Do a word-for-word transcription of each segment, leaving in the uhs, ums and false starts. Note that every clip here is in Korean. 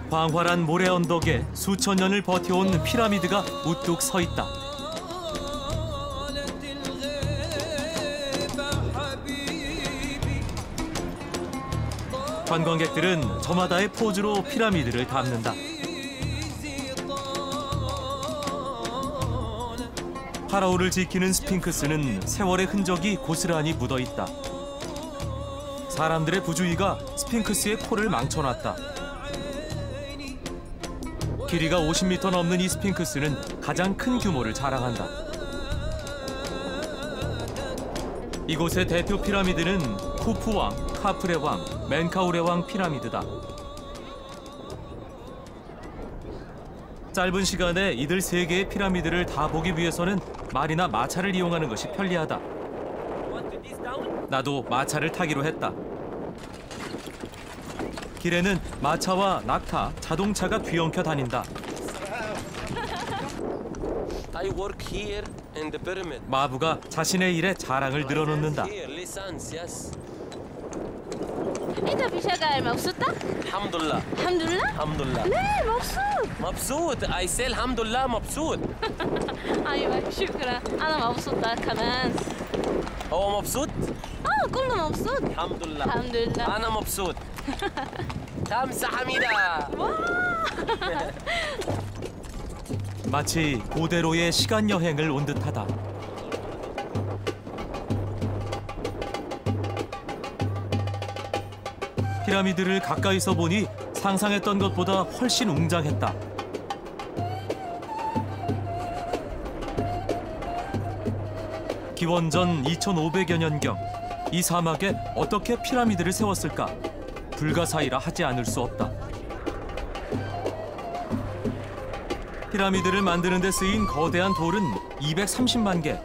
광활한 모래 언덕에 수천 년을 버텨온 피라미드가 우뚝 서 있다. 관광객들은 저마다의 포즈로 피라미드를 담는다. 파라오를 지키는 스핑크스는 세월의 흔적이 고스란히 묻어있다. 사람들의 부주의가 스핑크스의 코를 망쳐놨다. 길이가 오십 미터 넘는 이 스핑크스는 가장 큰 규모를 자랑한다. 이곳의 대표 피라미드는 쿠프 왕, 카프레 왕, 멘카우레 왕 피라미드다. 짧은 시간에 이들 세 개의 피라미드를 다 보기 위해서는 말이나 마차를 이용하는 것이 편리하다. 나도 마차를 타기로 했다. 길에는 마차와 낙타, 자동차가 뒤엉켜 다닌다. I work here in the pyramid. 마부가 자신의 일에 자랑을 늘어놓는다. انت في شغال مبسوطة؟ الحمد لله. الحمد لله؟ الحمد لله. ليه مبسوط؟ مبسوط. I say الحمد لله مبسوط. ايوه شكرا انا مبسوطة كمان. هو مبسوط؟ اه كله مبسوط. الحمد لله. الحمد لله. أنا مبسوط. خمسة حميدة. 마치 고대로의 시간 여행을 온 듯하다. 피라미드를 가까이서 보니 상상했던 것보다 훨씬 웅장했다. 기원전 이천오백여 년경 이 사막에 어떻게 피라미드를 세웠을까? 불가사의라 하지 않을 수 없다. 피라미드를 만드는 데 쓰인 거대한 돌은 이백삼십만 개.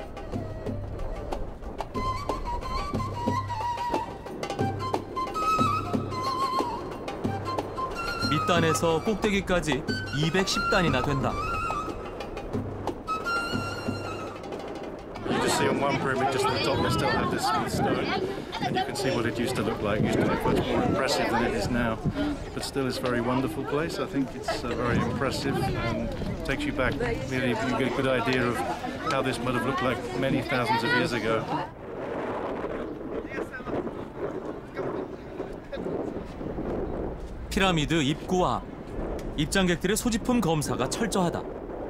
밑단에서 꼭대기까지 이백십 단이나 된다. You just see on one pyramid, just at the top, they still have this stone, and you can see what it used to look like. It used to look much more impressive than it is now, but still, it's a very wonderful place. I think it's uh, very impressive and takes you back. Really, you get a good idea of how this might have looked like many thousands of years ago. 피라미드 입구와 입장객들의 소지품 검사가 철저하다.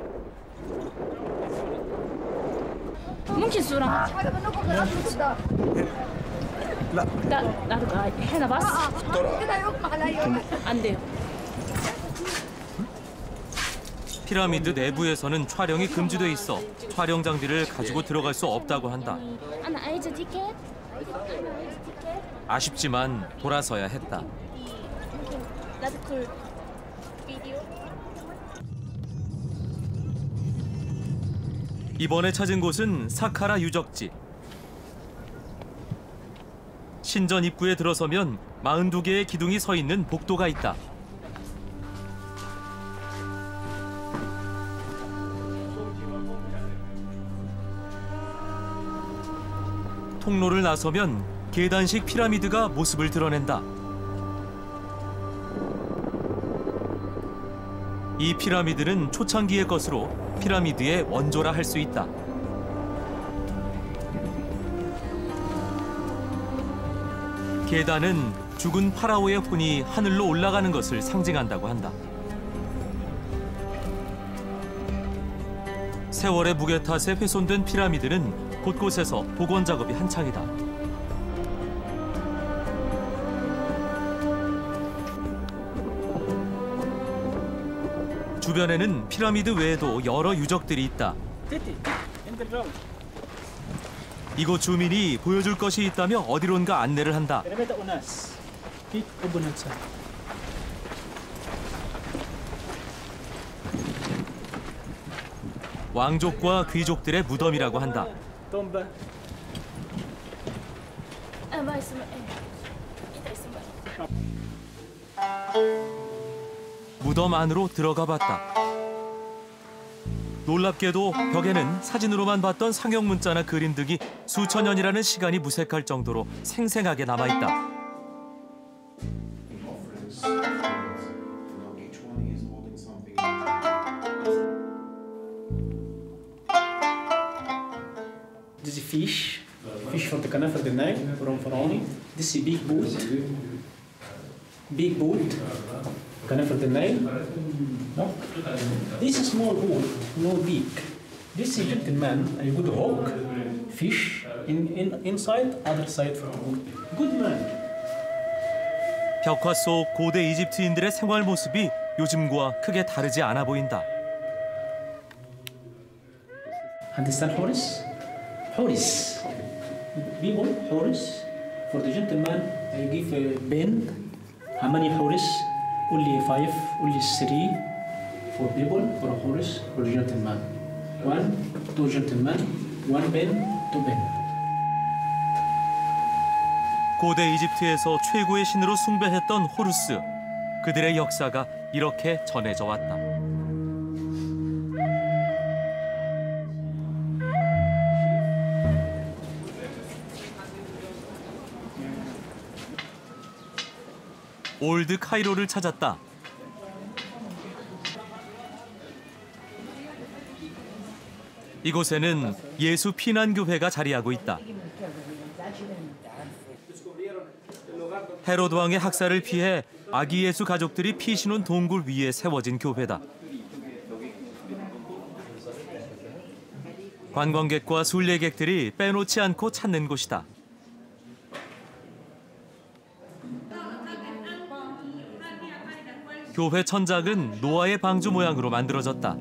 ممكن صورة؟ لا لا لا تقعد هنا بس كده يغمى عليا 안 돼요. 피라미드 내부에서는 촬영이 금지돼 있어 촬영 장비를 가지고 들어갈 수 없다고 한다. أنا عايزة تيكت. 아쉽지만 돌아서야 했다. ندخل فيديو. 이번에 찾은 곳은 사카라 유적지. 신전 입구에 들어서면 사십이 개의 기둥이 서 있는 복도가 있다. 통로를 나서면 계단식 피라미드가 모습을 드러낸다. 이 피라미드는 초창기의 것으로 피라미드의 원조라 할 수 있다. 계단은 죽은 파라오의 혼이 하늘로 올라가는 것을 상징한다고 한다. 세월의 무게 탓에 훼손된 피라미드는 곳곳에서 복원 작업이 한창이다. 주변에는 피라미드 외에도 여러 유적들이 있다. 이곳 주민이 보여줄 것이 있다며 어디론가 안내를 한다. 왕족과 귀족들의 무덤이라고 한다. 무덤 안으로 들어가 봤다. 놀랍게도 벽에는 사진으로만 봤던 상형 문자나 그림 등이 수천 년이라는 시간이 무색할 정도로 생생하게 남아있다. fish, fish for the Kanafer del Nile from Faroni. This is big boat, big boat, Kanafer del Nile. No, this is small boat, no big. This Egyptian man, a good hook, fish in, in inside, other side for the boat. Good man. 벽화 속 고대 이집트인들의 생활 모습이 요즘과 크게 다르지 않아 보인다. Understand Horus? Horus. People, Horus. For the gentleman, I give a pen. How many Horus? Only five, only three. For people, for a Horus, for the gentleman. One, two gentlemen, one pen, two pen. 고대 이집트에서 최고의 신으로 숭배했던 호루스. 그들의 역사가 이렇게 전해져 왔다. 올드 카이로를 찾았다. 이곳에는 예수 피난교회가 자리하고 있다. 헤로드 왕의 학살을 피해 아기 예수 가족들이 피신온 동굴 위에 세워진 교회다. 관광객과 순례객들이 빼놓지 않고 찾는 곳이다. 교회 천장은 노아의 방주 모양으로 만들어졌다.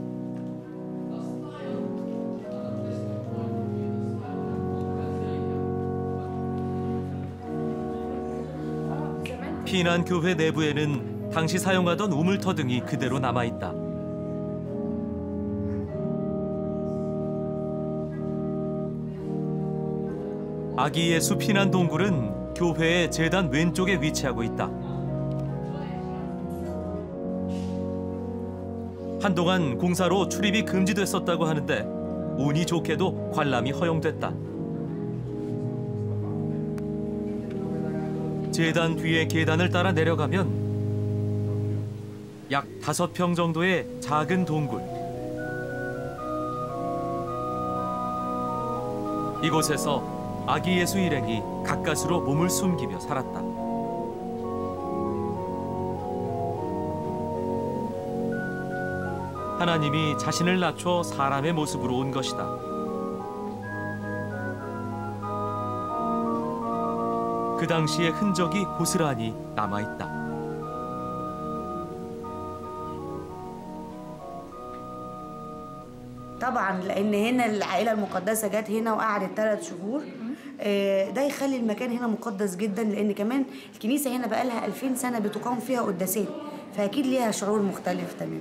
피난 교회 내부에는 당시 사용하던 우물터 등이 그대로 남아있다. 아기 예수 피난 동굴은 교회의 제단 왼쪽에 위치하고 있다. 한동안 공사로 출입이 금지됐었다고 하는데 운이 좋게도 관람이 허용됐다. 제단 뒤에 계단을 따라 내려가면 약 다섯 평 정도의 작은 동굴. 이곳에서 아기 예수 일행이 가까스로 몸을 숨기며 살았다. 하나님이 자신을 낮춰 사람의 모습으로 온 것이다. 그 당시의 흔적이 고스란히 남아있다. طبعا لان هنا العائله المقدسه جت هنا وقعدت ثلاث شهور ده يخلي المكان هنا مقدس جدا لان كمان الكنيسه هنا بقى لها ألفين سنه بتقام فيها قداسات فاكيد ليها شعور مختلف تماما.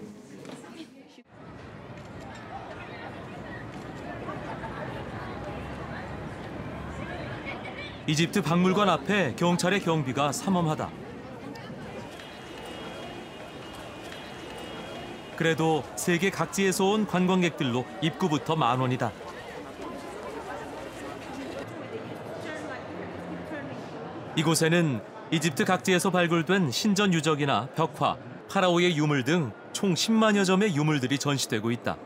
이집트 박물관 앞에 경찰의 경비가 삼엄하다. 그래도 세계 각지에서 온 관광객들로 입구부터 만 원이다. 이곳에는 이집트 각지에서 발굴된 신전 유적이나 벽화, 파라오의 유물 등 총 십만여 점의 유물들이 전시되고 있다.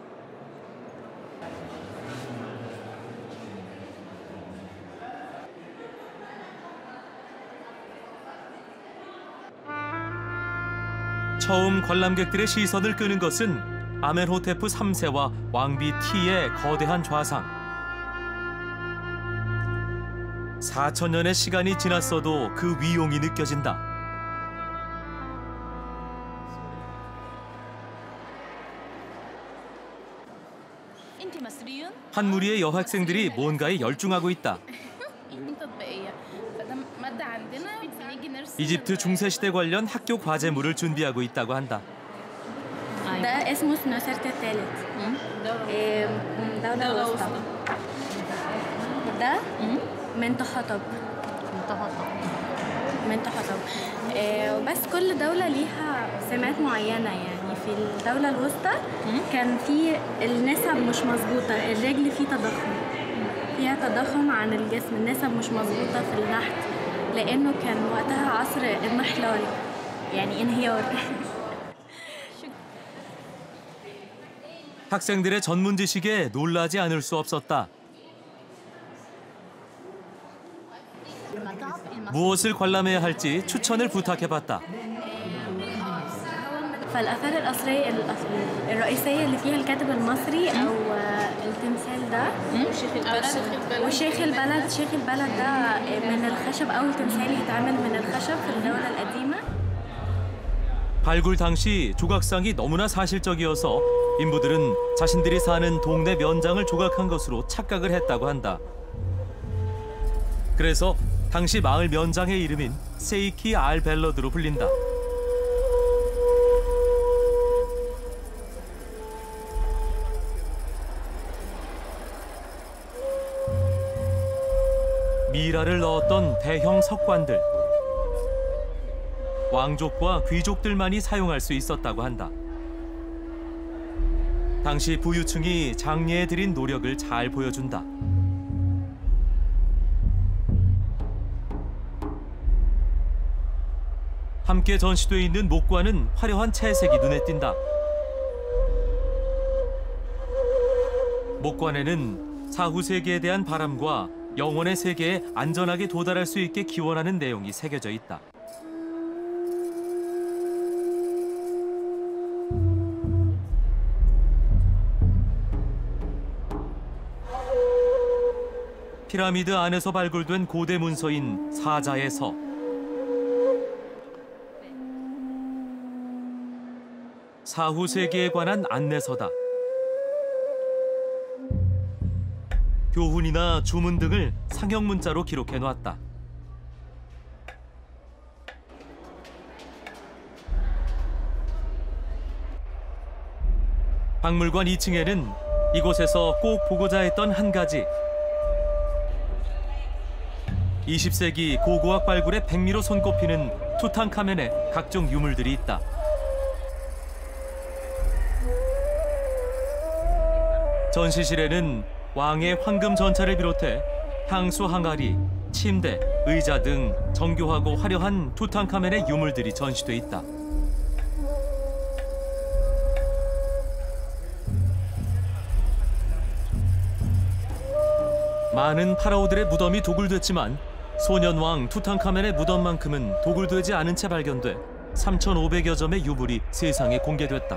처음 관람객들의 시선을 끄는 것은 아멘호테프 삼 세와 왕비 티의 거대한 좌상. 사천 년의 시간이 지났어도 그 위용이 느껴진다. 한 무리의 여학생들이 뭔가에 열중하고 있다. 이집트 중세시대 관련 학교 과제물을 준비하고 있다고 한다. ده اسمه سنوسرت الثالث دولة الوسطى ده منتخطب منتخطب وبس كل دولة ليها سمات معينة يعني في الدولة الوسطى كان في النسب مش مظبوطة الرجل فيه تضخم فيها تضخم عن الجسم النسب مش مظبوطة في النحت لأنه كان وقتها عصر المحلال يعني انهيار. 학생들의 전문 지식에 놀라지 않을 수 없었다. 무엇을 관람해야 할지 추천을 부탁해봤다. فالآثار الأثرية الرئيسية اللي فيها الكاتب المصري أو التمثال ده وشيخ البلد شيخ البلد ده من الخشب أول تمثال يتعمل من الخشب في الدولة القديمة. 발굴 당시 조각상이 너무나 사실적이어서 인부들은 자신들이 사는 동네 면장을 조각한 것으로 착각을 했다고 한다. 그래서 당시 마을 면장의 이름인 세이키 알 벨러드로 불린다. 미라를 넣었던 대형 석관들. 왕족과 귀족들만이 사용할 수 있었다고 한다. 당시 부유층이 장례에 들인 노력을 잘 보여준다. 함께 전시돼 있는 목관은 화려한 채색이 눈에 띈다. 목관에는 사후 세계에 대한 바람과 영혼의 세계에 안전하게 도달할 수 있게 기원하는 내용이 새겨져 있다. 피라미드 안에서 발굴된 고대 문서인 사자의 서. 사후 세계에 관한 안내서다. 교훈이나 주문 등을 상형 문자로 기록해 놨다. 박물관 이 층에는 이곳에서 꼭 보고자 했던 한 가지. 이십 세기 고고학 발굴의 백미로 손꼽히는 투탕카멘의 각종 유물들이 있다. 전시실에는 왕의 황금 전차를 비롯해 향수 항아리, 침대, 의자 등 정교하고 화려한 투탕카멘의 유물들이 전시돼 있다. 많은 파라오들의 무덤이 도굴됐지만 소년왕 투탕카멘의 무덤만큼은 도굴되지 않은 채 발견돼 삼천오백여 점의 유물이 세상에 공개됐다.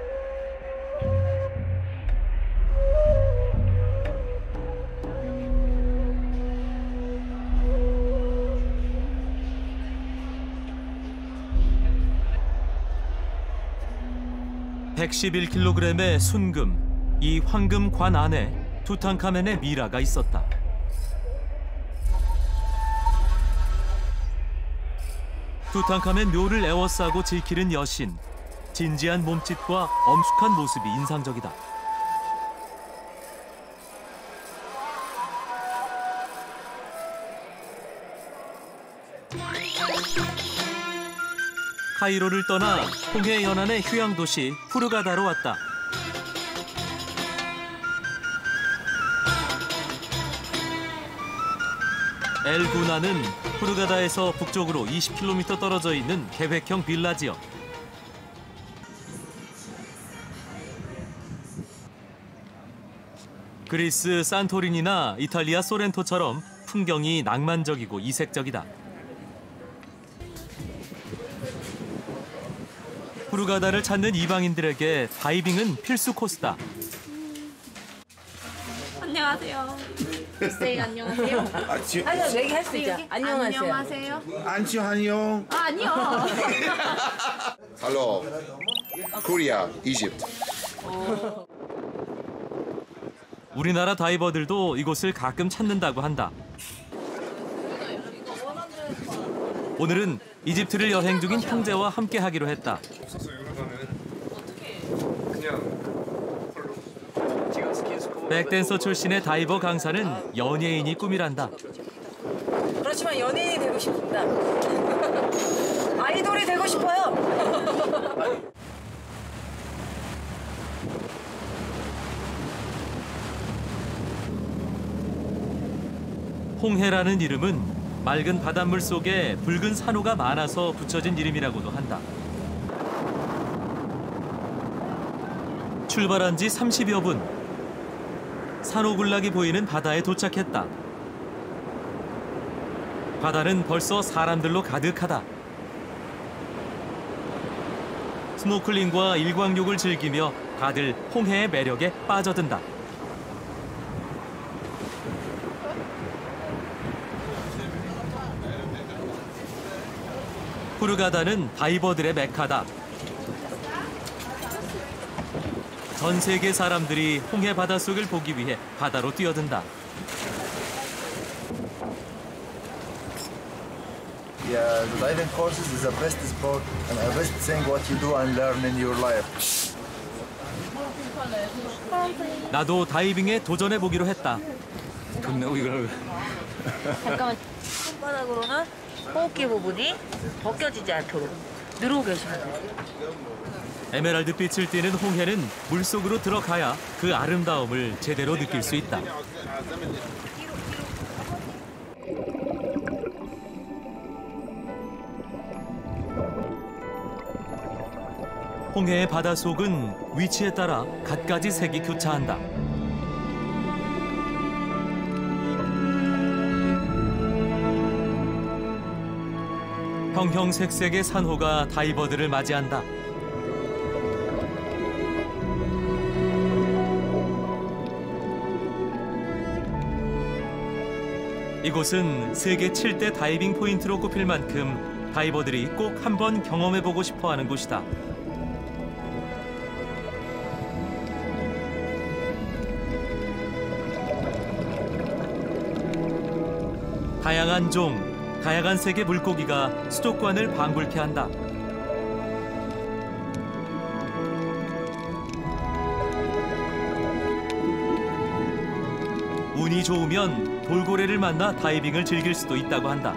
백십일 킬로그램의 순금, 이 황금 관 안에 투탕카멘의 미라가 있었다. 투탕카멘 묘를 에워싸고 지키는 여신, 진지한 몸짓과 엄숙한 모습이 인상적이다. 카이로를 떠나 홍해 연안의 휴양 도시 후르가다로 왔다. 엘구나는 후르가다에서 북쪽으로 이십 킬로미터 떨어져 있는 계획형 빌라 지역. 그리스 산토리니나 이탈리아 소렌토처럼 풍경이 낭만적이고 이색적이다. 후르가다를 찾는 이방인들에게 다이빙은 필수 코스다. 안녕하세요. 네, 안녕하세요. 아니요, 얘기할 수 있죠. 안녕하세요. 안녕하세요. 안녕 안녕. 아, 아니요. Hello. Korea, Egypt. 우리나라 다이버들도 이곳을 가끔 찾는다고 한다. 오늘은 이집트를 여행 중인 형제와 함께 하기로 했다. 백댄서 출신의 다이버 강사는 연예인이 꿈이란다. 그렇지만 연예인이 되고 싶습니다. 아이돌이 되고 싶어요. 홍해라는 이름은 맑은 바닷물 속에 붉은 산호가 많아서 붙여진 이름이라고도 한다. 출발한 지 삼십여 분. 산호군락이 보이는 바다에 도착했다. 바다는 벌써 사람들로 가득하다. 스노클링과 일광욕을 즐기며 다들 홍해의 매력에 빠져든다. 후르가다는 다이버들의 메카다. 전 세계 사람들이 홍해 바닷속을 보기 위해 바다로 뛰어든다. Yeah, the diving courses is the best sport and the best thing what you do and learn in your life. 나도 다이빙에 도전해 보기로 했다. 잠깐만. 손바닥으로는 호흡기 부분이 벗겨지지 않도록 누르고 계시면 돼요. 에메랄드 빛을 띠는 홍해는 물속으로 들어가야 그 아름다움을 제대로 느낄 수 있다. 홍해의 바닷속은 위치에 따라 갖가지 색이 교차한다. 형형색색의 산호가 다이버들을 맞이한다. 이곳은 세계 칠 대 다이빙 포인트로 꼽힐 만큼 다이버들이 꼭 한번 경험해보고 싶어하는 곳이다. 다양한 종, 다양한 색의 물고기가 수족관을 방불케 한다. 운이 좋으면 돌고래를 만나 다이빙을 즐길 수도 있다고 한다.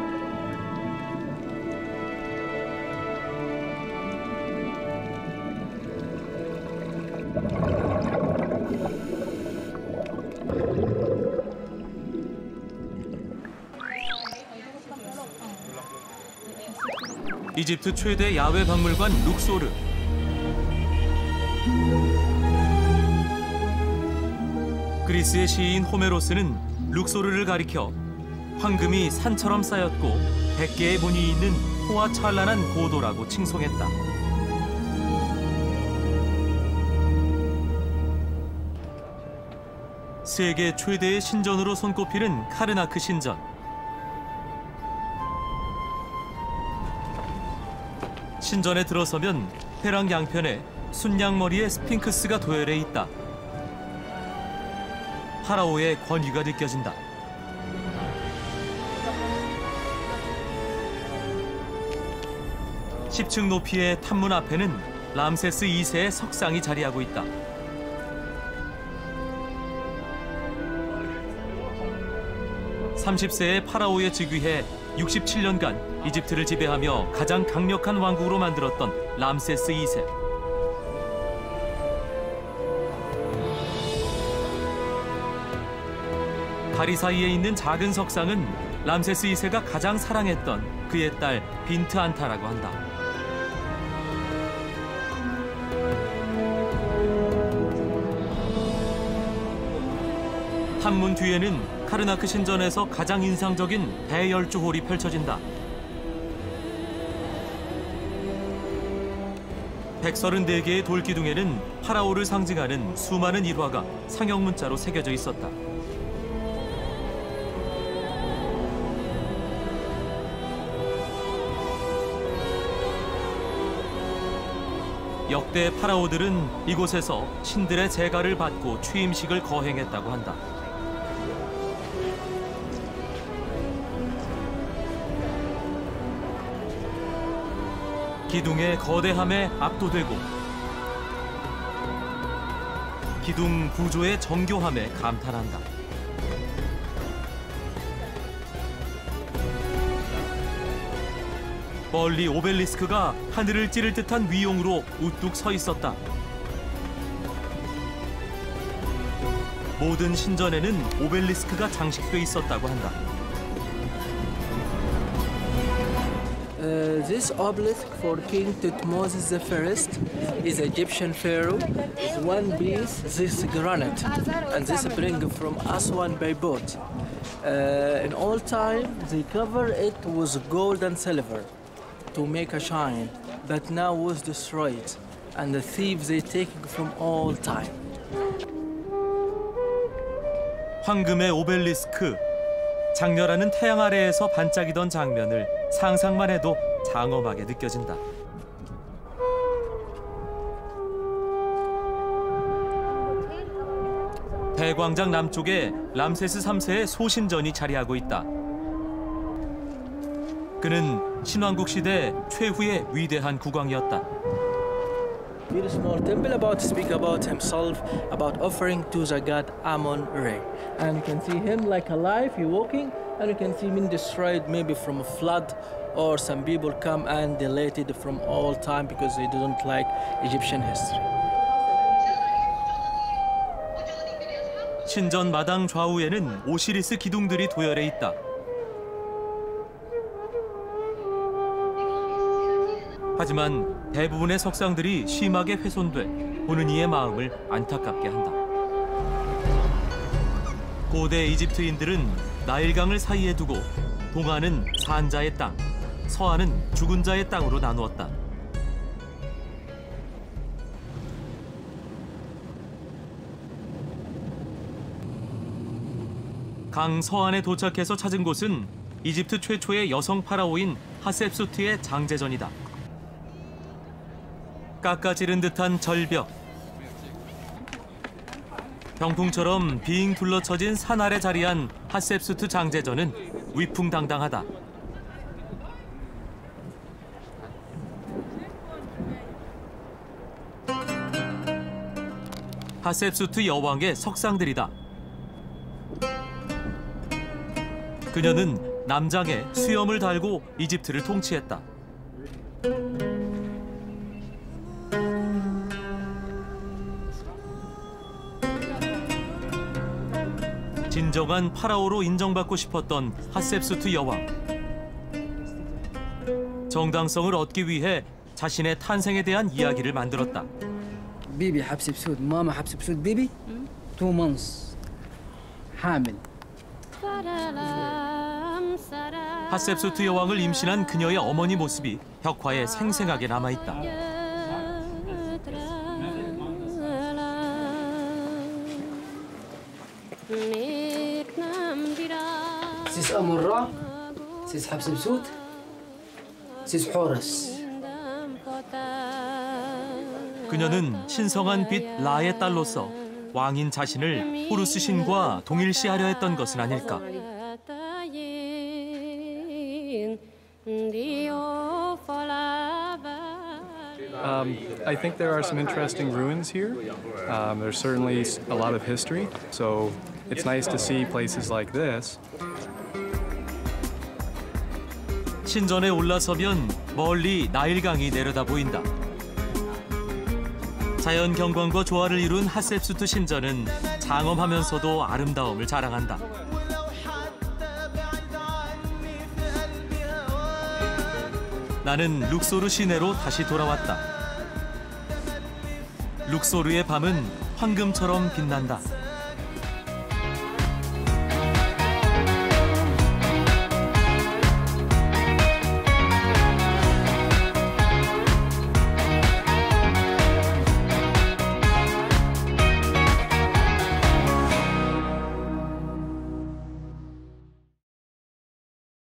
이집트 최대 야외 박물관 룩소르. 그리스의 시인 호메로스는 룩소르를 가리켜 황금이 산처럼 쌓였고 백 개의 문이 있는 호화찬란한 고도라고 칭송했다. 세계 최대의 신전으로 손꼽히는 카르나크 신전. 신전에 들어서면 회랑 양편에 순양머리의 스핑크스가 도열해 있다. 파라오의 권위가 느껴진다. 십 층 높이의 탑문 앞에는 람세스 이 세의 석상이 자리하고 있다. 삼십 세의 파라오에 즉위해 육십칠 년간 이집트를 지배하며 가장 강력한 왕국으로 만들었던 람세스 이 세. 다리 사이에 있는 작은 석상은 람세스 이 세가 가장 사랑했던 그의 딸 빈트 안타라고 한다. 탑문 뒤에는 카르나크 신전에서 가장 인상적인 대열주홀이 펼쳐진다. 백삼십사 개의 돌기둥에는 파라오를 상징하는 수많은 일화가 상형문자로 새겨져 있었다. 역대 파라오들은 이곳에서 신들의 제가를 받고 취임식을 거행했다고 한다. 기둥의 거대함에 압도되고 기둥 구조의 정교함에 감탄한다. 멀리 오벨리스크가 하늘을 찌를 듯한 위용으로 우뚝 서 있었다. 모든 신전에는 오벨리스크가 장식돼 있었다고 한다. Uh, this obelisk for King Thutmose the First is Egyptian pharaoh. One piece this granite, and this bring from Aswan by boat. Uh, in all time, they cover it with gold and silver to make a shine, but now was destroyed, and the thieves they take it from all time. 황금의 오벨리스크. 장렬하는 태양 아래에서 반짝이던 장면을 상상만 해도 장엄하게 느껴진다. 대광장 남쪽에 람세스 삼 세의 소신전이 자리하고 있다. 그는 신왕국 시대 최후의 위대한 국왕이었다. Very small temple about to speak about himself, about offering to the god Amon-Re. And you can see him like alive, he walking, and you can see him destroyed maybe from a flood, or some people come and deleted from all time because they didn't like Egyptian history. 신전 마당 좌우에는 오시리스 기둥들이 도열해 있다. 하지만 대부분의 석상들이 심하게 훼손돼 보는 이의 마음을 안타깝게 한다. 고대 이집트인들은 나일강을 사이에 두고 동하는 산자의 땅, 서하는 죽은 자의 땅으로 나누었다. 강 서안에 도착해서 찾은 곳은 이집트 최초의 여성 파라오인 하셉수트의 장제전이다. 깎아지른 듯한 절벽. 병풍처럼 빙 둘러쳐진 산 아래 자리한 하셉수트 장제전은 위풍당당하다. 하셉수트 여왕의 석상들이다. 그녀는 남장에 수염을 달고 이집트를 통치했다. 진정한 파라오로 인정받고 싶었던 하셉수트 여왕. 정당성을 얻기 위해 자신의 탄생에 대한 이야기를 만들었다. بيبي حتشبسوت ماما حتشبسوت بيبي two months حامل. 하셉수트 여왕을 임신한 그녀의 어머니 모습이 벽화에 생생하게 남아있다. سيس أمون را سيس حتشبسوت سيس حورس. 그녀는 신성한 빛 라의 딸로서 왕인 자신을 호루스 신과 동일시하려 했던 것은 아닐까. Um, I think there are some interesting ruins here. Um, there's certainly a lot of history, so it's nice to see places like this. 신전에 올라서면 멀리 나일강이 내려다 보인다. 자연 경관과 조화를 이룬 하셉수트 신전은 장엄하면서도 아름다움을 자랑한다. 나는 룩소르 시내로 다시 돌아왔다. 룩소르의 밤은 황금처럼 빛난다.